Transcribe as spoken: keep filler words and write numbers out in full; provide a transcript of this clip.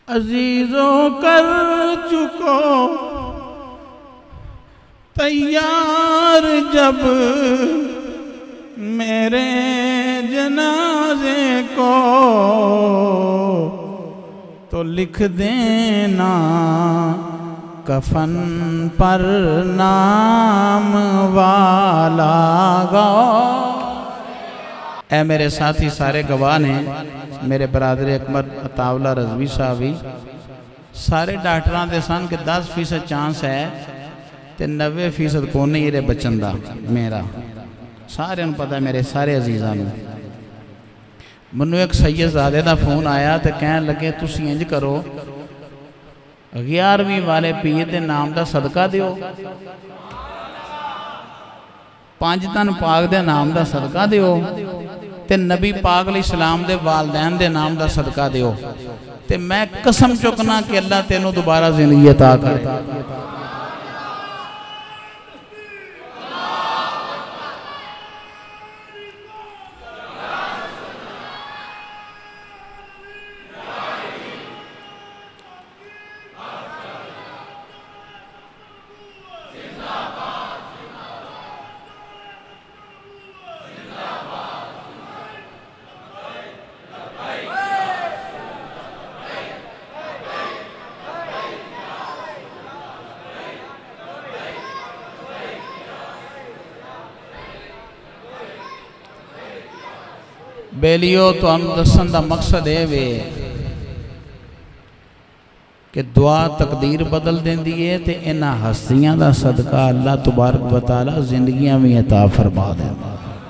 अजीजों कर चुको तैयार जब मेरे जनाजे को, तो लिख देना कफन पर नाम वाला गौ। ऐ मेरे साथी सारे गवाह ने, मेरे बरादर अकबर अतावला रजवी साहब भी सारे डॉक्टरों के सन कि दस फीसद चांस है तो नब्बे फीसद को नहीं ये बचन का। मेरा सारे पता है, मेरे सारे अजीज़ों को। मैनू एक सैयदजादे का फोन आया तो कह लगे तुम इंज करो ग्यारहवीं वाले पीर के नाम का सदका दियो, पांच तन पाक के नाम का सदका दियो, ते नबी पाक अलैहिस्सलाम दे वालदैन दे नाम का सदका दियो, ते मैं कसम चुकना कि अल्लाह तेनों दोबारा जिंदगी अता करे। बेलियो तो हम दसन का मकसद है वे कि दुआ तकदीर बदल देंदी है, तो इन्हां हस्तियां का सदका अल्लाह तबारक व तआला जिंदगियां भी अता फरमा देंदा।